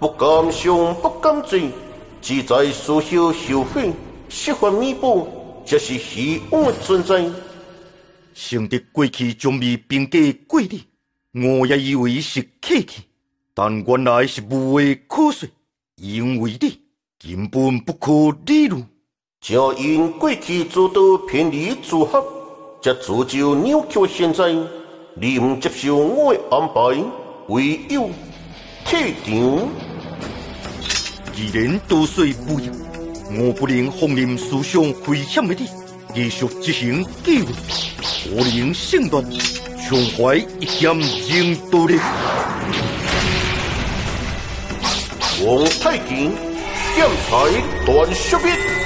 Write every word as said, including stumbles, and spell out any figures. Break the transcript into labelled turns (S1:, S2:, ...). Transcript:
S1: 不敢想，不敢做，只在所修修悔，释怀弥补，这是虚妄的存在。
S2: 承得过去将未并嫁过你，我也以为是客气，但原来是无话可说，因为你根本不可理喻。
S1: 正因过去诸多偏离组合，才造就扭曲现在。你唔接受我的安排，唯有退场。
S2: 既然多岁不一，我不能放任思想危险的你继续执行计划，我能胜断，常怀一点人道力。
S1: 王太极，剑才断血灭。